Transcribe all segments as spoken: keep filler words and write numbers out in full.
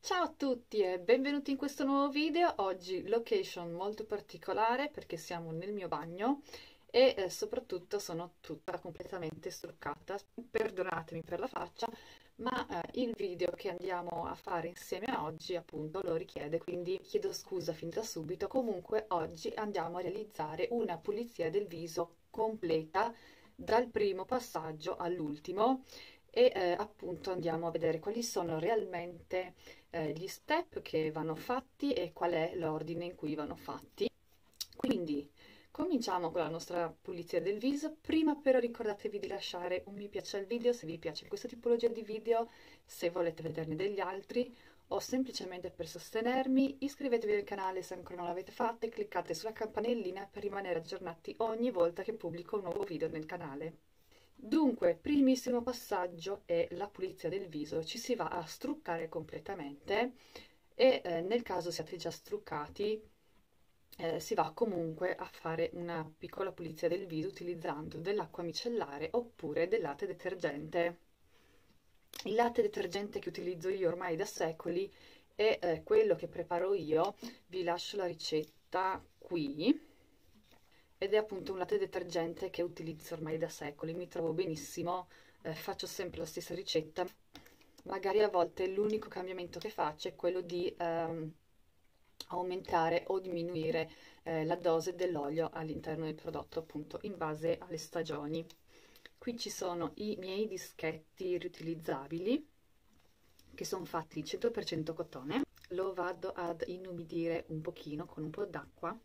Ciao a tutti e benvenuti in questo nuovo video. Oggi location molto particolare perché siamo nel mio bagno e eh, soprattutto sono tutta completamente struccata. Perdonatemi per la faccia, ma eh, il video che andiamo a fare insieme a oggi appunto lo richiede, quindi chiedo scusa fin da subito. Comunque oggi andiamo a realizzare una pulizia del viso completa dal primo passaggio all'ultimo e eh, appunto andiamo a vedere quali sono realmente eh, gli step che vanno fatti e qual è l'ordine in cui vanno fatti. Quindi cominciamo con la nostra pulizia del viso. Prima però ricordatevi di lasciare un mi piace al video se vi piace questa tipologia di video, se volete vederne degli altri o semplicemente per sostenermi. Iscrivetevi al canale se ancora non l'avete fatto e cliccate sulla campanellina per rimanere aggiornati ogni volta che pubblico un nuovo video nel canale. Dunque, primissimo passaggio è la pulizia del viso. Ci si va a struccare completamente e eh, nel caso siate già struccati eh, si va comunque a fare una piccola pulizia del viso utilizzando dell'acqua micellare oppure del latte detergente. Il latte detergente che utilizzo io ormai da secoli è eh, quello che preparo io. Vi lascio la ricetta qui ed è appunto un latte detergente che utilizzo ormai da secoli, mi trovo benissimo, eh, faccio sempre la stessa ricetta, magari a volte l'unico cambiamento che faccio è quello di ehm, aumentare o diminuire eh, la dose dell'olio all'interno del prodotto, appunto in base alle stagioni. Qui ci sono i miei dischetti riutilizzabili che sono fatti cento per cento cotone, lo vado ad inumidire un pochino con un po' d'acqua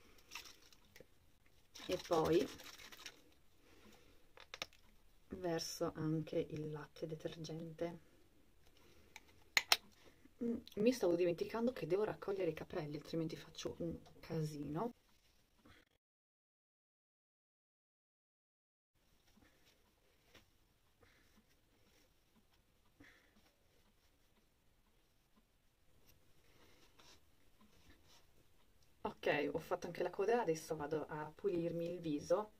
e poi verso anche il latte detergente. Mi stavo dimenticando che devo raccogliere i capelli, altrimenti faccio un casino. Ok, ho fatto anche la coda, adesso vado a pulirmi il viso.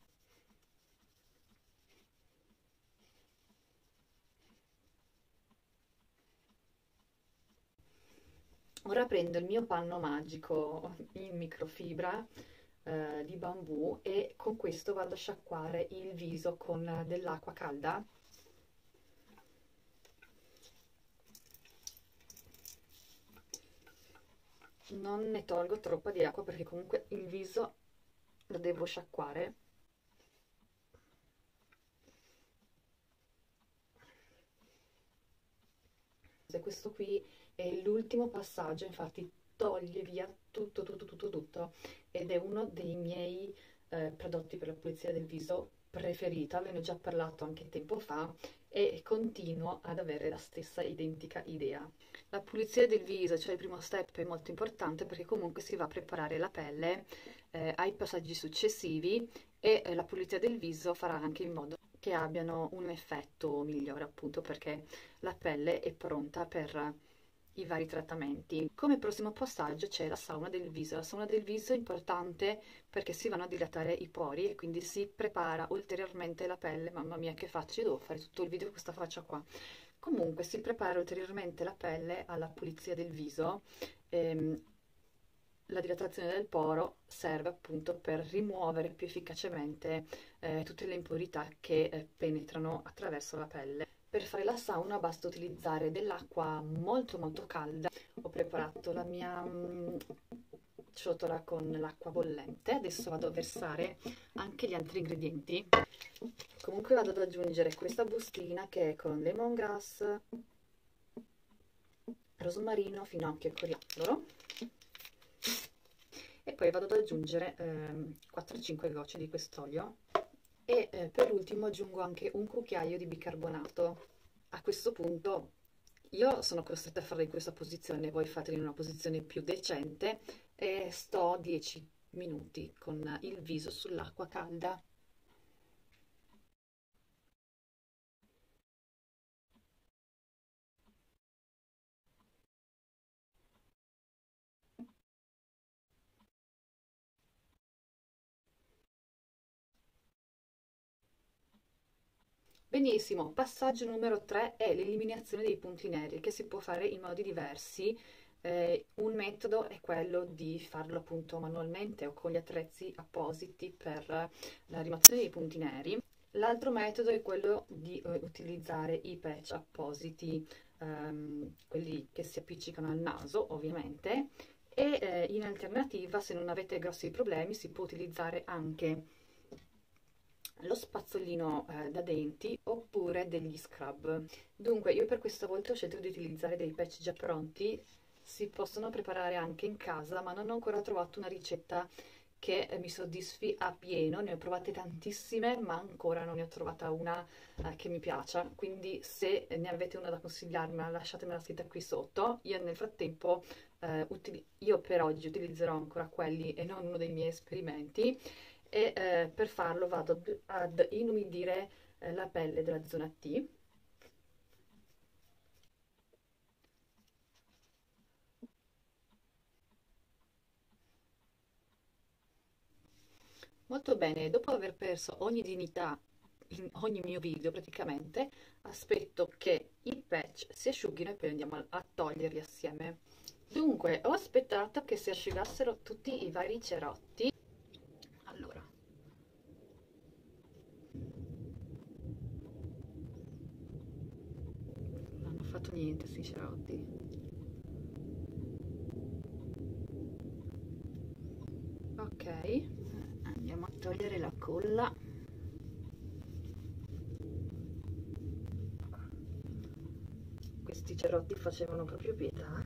Ora prendo il mio panno magico in microfibra eh, di bambù e con questo vado a sciacquare il viso con dell'acqua calda. Non ne tolgo troppa di acqua perché comunque il viso lo devo sciacquare. Questo qui è l'ultimo passaggio, infatti toglie via tutto, tutto, tutto, tutto ed è uno dei miei eh, prodotti per la pulizia del viso preferita, ve ne ho già parlato anche tempo fa e continuo ad avere la stessa identica idea. La pulizia del viso, cioè il primo step, è molto importante perché comunque si va a preparare la pelle eh, ai passaggi successivi e eh, la pulizia del viso farà anche in modo che abbiano un effetto migliore, appunto perché la pelle è pronta per i vari trattamenti. Come prossimo passaggio c'è la sauna del viso. La sauna del viso è importante perché si vanno a dilatare i pori e quindi si prepara ulteriormente la pelle. Mamma mia che faccia, io devo fare tutto il video con questa faccia qua. Comunque si prepara ulteriormente la pelle alla pulizia del viso. Ehm, la dilatazione del poro serve appunto per rimuovere più efficacemente eh, tutte le impurità che eh, penetrano attraverso la pelle. Per fare la sauna basta utilizzare dell'acqua molto molto calda. Ho preparato la mia mm, ciotola con l'acqua bollente. Adesso vado a versare anche gli altri ingredienti. Comunque vado ad aggiungere questa bustina che è con lemongrass, rosmarino, finocchio e coriandolo. E poi vado ad aggiungere ehm, quattro cinque gocce di quest'olio e eh, per ultimo aggiungo anche un cucchiaio di bicarbonato. A questo punto io sono costretta a farla in questa posizione, voi fatela in una posizione più decente e sto dieci minuti con il viso sull'acqua calda. Benissimo, passaggio numero tre è l'eliminazione dei punti neri, che si può fare in modi diversi. Eh, un metodo è quello di farlo appunto manualmente o con gli attrezzi appositi per la rimozione dei punti neri. L'altro metodo è quello di eh, utilizzare i patch appositi, ehm, quelli che si appiccicano al naso ovviamente, e eh, in alternativa, se non avete grossi problemi, si può utilizzare anche lo spazzolino eh, da denti oppure degli scrub. Dunque, io per questa volta ho scelto di utilizzare dei patch già pronti, si possono preparare anche in casa, ma non ho ancora trovato una ricetta che eh, mi soddisfi a pieno. Ne ho provate tantissime, ma ancora non ne ho trovata una eh, che mi piaccia, quindi se ne avete una da consigliarmi, lasciatemela scritta qui sotto. Io nel frattempo, eh, io per oggi utilizzerò ancora quelli e non uno dei miei esperimenti, e eh, per farlo vado ad, ad inumidire eh, la pelle della zona T. Molto bene, dopo aver perso ogni dignità in ogni mio video praticamente, aspetto che i patch si asciughino e poi andiamo a, a toglierli assieme. Dunque, ho aspettato che si asciugassero tutti i vari cerotti. Allora, non hanno fatto niente questi cerotti. Ok, andiamo a togliere la colla. Questi cerotti facevano proprio pietà.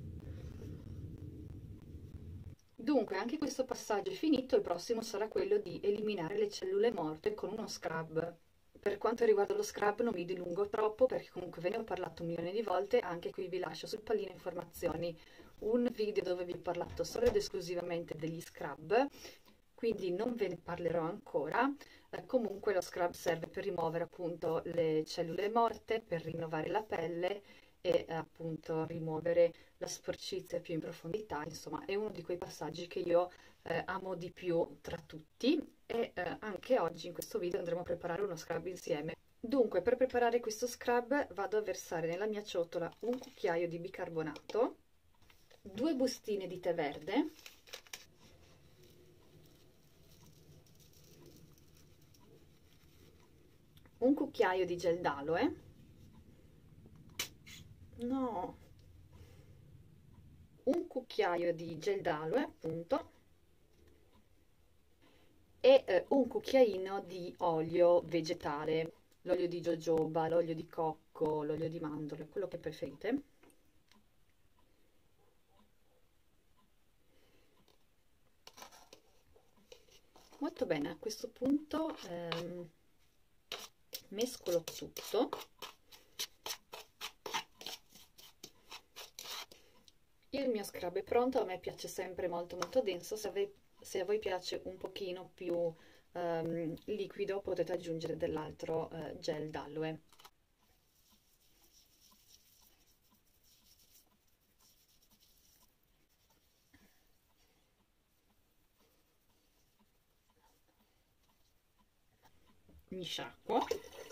Dunque, anche questo passaggio è finito, il prossimo sarà quello di eliminare le cellule morte con uno scrub. Per quanto riguarda lo scrub non mi dilungo troppo perché comunque ve ne ho parlato un milione di volte, anche qui vi lascio sul pallino informazioni un video dove vi ho parlato solo ed esclusivamente degli scrub, quindi non ve ne parlerò ancora. Eh, comunque lo scrub serve per rimuovere appunto le cellule morte, per rinnovare la pelle e eh, appunto rimuovere la sporcizia più in profondità. Insomma, è uno di quei passaggi che io eh, amo di più tra tutti, e eh, anche oggi in questo video andremo a preparare uno scrub insieme. Dunque, per preparare questo scrub vado a versare nella mia ciotola un cucchiaio di bicarbonato, due bustine di tè verde, un cucchiaio di gel d'aloe, no, un cucchiaio di gel d'aloe appunto, e eh, un cucchiaino di olio vegetale, l'olio di jojoba, l'olio di cocco, l'olio di mandorle, quello che preferite. Molto bene, a questo punto ehm, mescolo tutto. Il mio scrub è pronto, a me piace sempre molto molto denso, se, ave, se a voi piace un pochino più um, liquido potete aggiungere dell'altro uh, gel d'aloe. Mi sciacquo.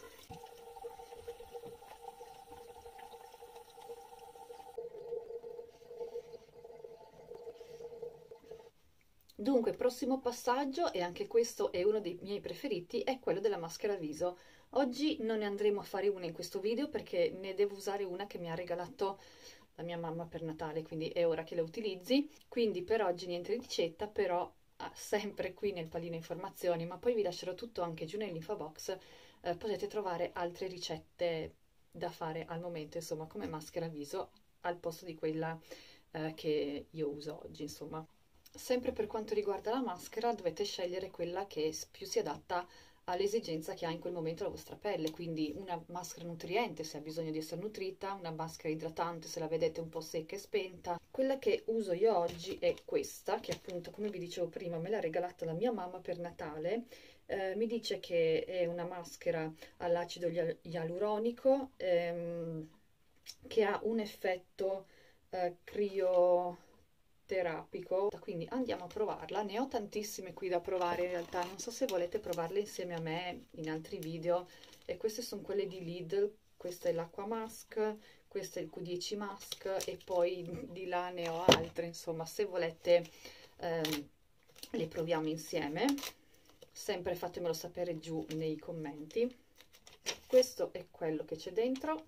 Dunque, il prossimo passaggio, e anche questo è uno dei miei preferiti, è quello della maschera viso. Oggi non ne andremo a fare una in questo video perché ne devo usare una che mi ha regalato la mia mamma per Natale, quindi è ora che la utilizzi. Quindi per oggi niente ricetta, però ah, sempre qui nel pallino informazioni, ma poi vi lascerò tutto anche giù nell'info box, eh, potete trovare altre ricette da fare al momento, insomma, come maschera viso al posto di quella eh, che io uso oggi, insomma. Sempre per quanto riguarda la maschera, dovete scegliere quella che più si adatta all'esigenza che ha in quel momento la vostra pelle, quindi una maschera nutriente se ha bisogno di essere nutrita, una maschera idratante se la vedete un po' secca e spenta. Quella che uso io oggi è questa, che appunto, come vi dicevo prima, me l'ha regalata la mia mamma per Natale. Eh, mi dice che è una maschera all'acido ialuronico, ehm, che ha un effetto eh, crio terapico, quindi andiamo a provarla. Ne ho tantissime qui da provare in realtà, non so se volete provarle insieme a me in altri video. E queste sono quelle di Lidl, questa è l'Aqua Mask, questo è il Q dieci Mask e poi di là ne ho altre, insomma, se volete ehm, le proviamo insieme, sempre fatemelo sapere giù nei commenti. Questo è quello che c'è dentro.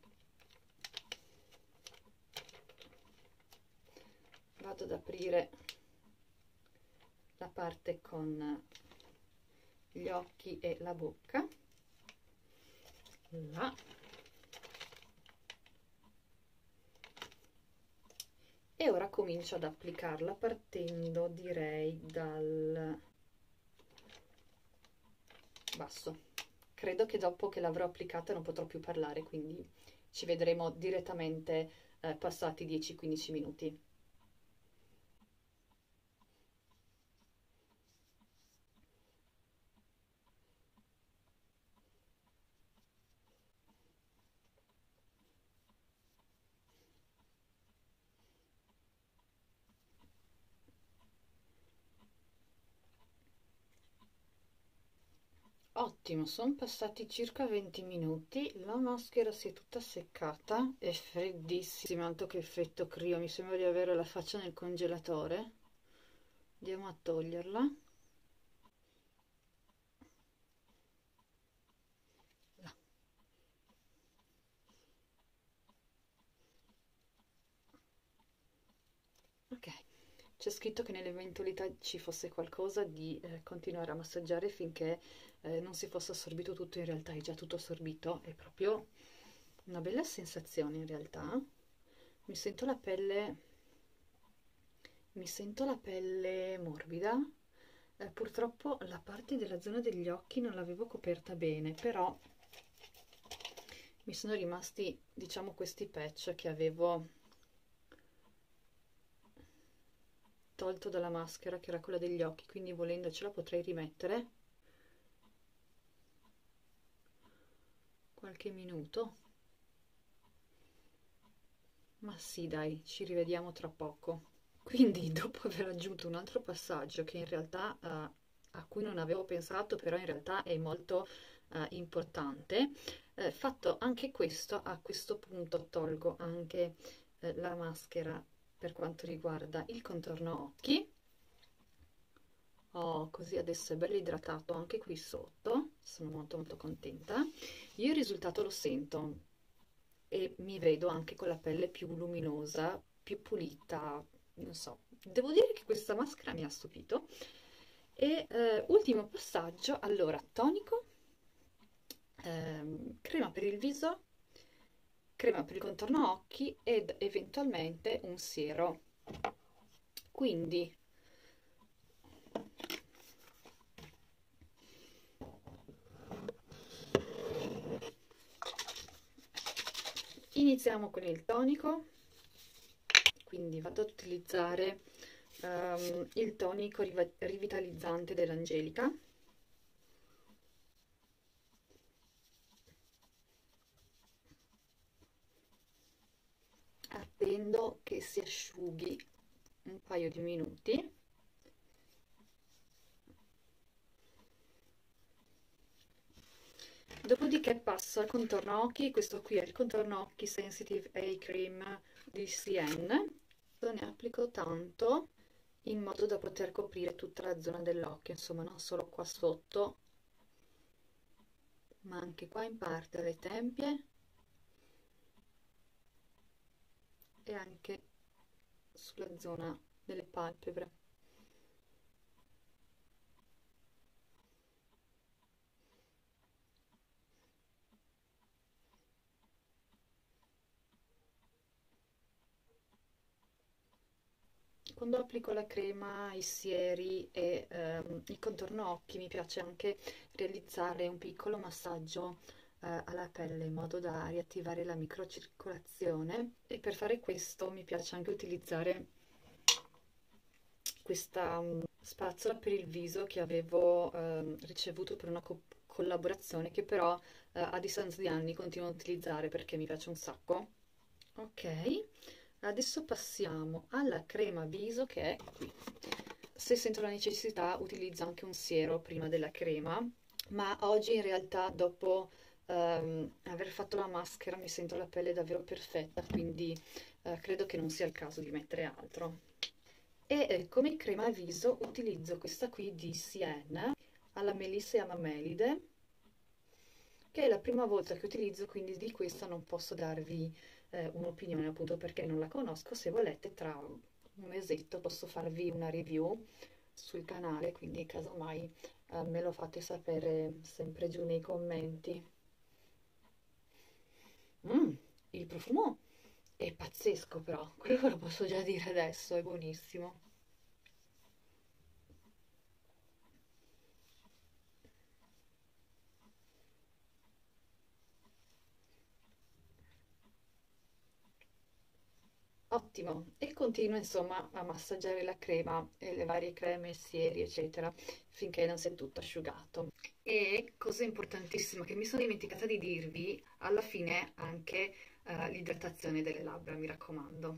Vado ad aprire la parte con gli occhi e la bocca. Là. E ora comincio ad applicarla partendo, direi, dal basso. Credo che dopo che l'avrò applicata non potrò più parlare, quindi ci vedremo direttamente eh, passati dieci quindici minuti. Ottimo, sono passati circa venti minuti, la maschera si è tutta seccata, è freddissima, altro che effetto crio, mi sembra di avere la faccia nel congelatore. Andiamo a toglierla. Là. Ok, c'è scritto che nell'eventualità ci fosse qualcosa di eh, continuare a massaggiare finché eh, non si fosse assorbito tutto, in realtà è già tutto assorbito, è proprio una bella sensazione in realtà. Mi sento la pelle, mi sento la pelle morbida, eh, purtroppo la parte della zona degli occhi non l'avevo coperta bene, però mi sono rimasti, diciamo, questi patch che avevo tolto dalla maschera, che era quella degli occhi, quindi volendo ce la potrei rimettere qualche minuto. Ma sì, dai, ci rivediamo tra poco. Quindi, dopo aver aggiunto un altro passaggio che in realtà eh, a cui non avevo pensato, però in realtà è molto eh, importante, eh, fatto anche questo, a questo punto tolgo anche eh, la maschera per quanto riguarda il contorno occhi. Oh, così adesso è bello idratato anche qui sotto, sono molto molto contenta. Io il risultato lo sento e mi vedo anche con la pelle più luminosa, più pulita, non so. Devo dire che questa maschera mi ha stupito. E eh, ultimo passaggio, allora, tonico, ehm, crema per il viso, crema per il contorno occhi ed eventualmente un siero. Quindi iniziamo con il tonico, quindi vado ad utilizzare um, il tonico rivitalizzante dell'Angelica. Attendo che si asciughi un paio di minuti. Dopodiché passo al contorno occhi, questo qui è il contorno occhi Sensitive Eye Cream di C N. Ne applico tanto in modo da poter coprire tutta la zona dell'occhio, insomma non solo qua sotto, ma anche qua in parte alle tempie e anche sulla zona delle palpebre. Quando applico la crema, i sieri e ehm, il contorno occhi mi piace anche realizzare un piccolo massaggio eh, alla pelle in modo da riattivare la microcircolazione, e per fare questo mi piace anche utilizzare questa um, spazzola per il viso che avevo ehm, ricevuto per una co collaborazione, che però eh, a distanza di anni continuo a utilizzare perché mi piace un sacco. Ok. Adesso passiamo alla crema viso che è qui. Se sento la necessità utilizzo anche un siero prima della crema, ma oggi in realtà dopo um, aver fatto la maschera mi sento la pelle davvero perfetta, quindi uh, credo che non sia il caso di mettere altro. E eh, come crema viso utilizzo questa qui di Sienne alla melissa e amamelide, che è la prima volta che utilizzo, quindi di questa non posso darvi eh, un'opinione appunto perché non la conosco. Se volete tra un mesetto posso farvi una review sul canale, quindi casomai eh, me lo fate sapere sempre giù nei commenti. Mm, il profumo è pazzesco però, quello lo posso già dire adesso, è buonissimo. Ottimo, e continuo insomma a massaggiare la crema e le varie creme, sieri, eccetera, finché non sia tutto asciugato. E cosa importantissima che mi sono dimenticata di dirvi, alla fine anche eh, l'idratazione delle labbra, mi raccomando.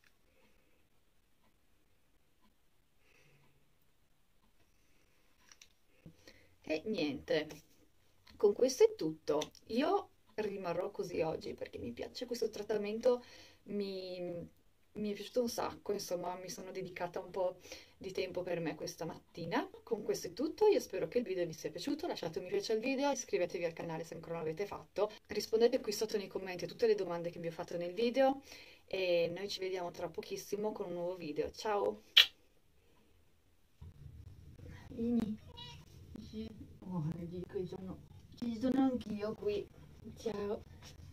E niente, con questo è tutto. Io rimarrò così oggi perché mi piace questo trattamento, mi, mi è piaciuto un sacco, insomma, mi sono dedicata un po' di tempo per me questa mattina. Con questo è tutto, io spero che il video vi sia piaciuto, lasciate un mi piace al video, iscrivetevi al canale se ancora non l'avete fatto, rispondete qui sotto nei commenti a tutte le domande che vi ho fatto nel video e noi ci vediamo tra pochissimo con un nuovo video. Ciao! Vieni. Sì. Oh, dico, ci sono, ci sono anch'io qui. Ciao.